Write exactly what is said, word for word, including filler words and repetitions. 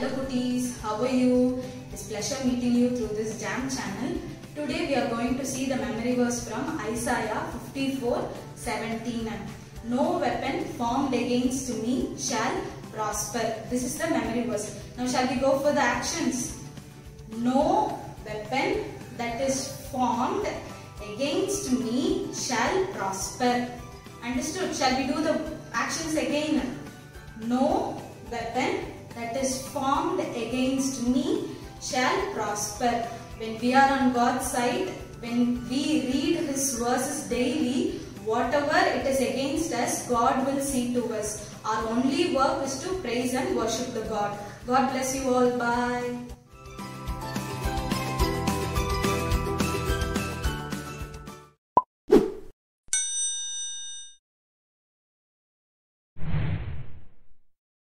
Hello Kutis, how are you? It's pleasure meeting you through this Jam channel. Today we are going to see the memory verse from Isaiah fifty-four seventeen. No weapon formed against me shall prosper. This is the memory verse. Now shall we go for the actions? No weapon that is formed against me shall prosper. Understood? Shall we do the actions again? No weapon that is formed against me shall prosper. When we are on God's side, when we read His verses daily, whatever it is against us, God will see to us. Our only work is to praise and worship the God. God bless you all. Bye.